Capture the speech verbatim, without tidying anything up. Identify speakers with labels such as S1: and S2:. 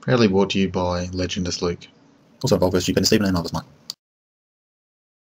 S1: Proudly brought to you by Legendous Luke.
S2: Also involved with Stupid Stephen and others, mate.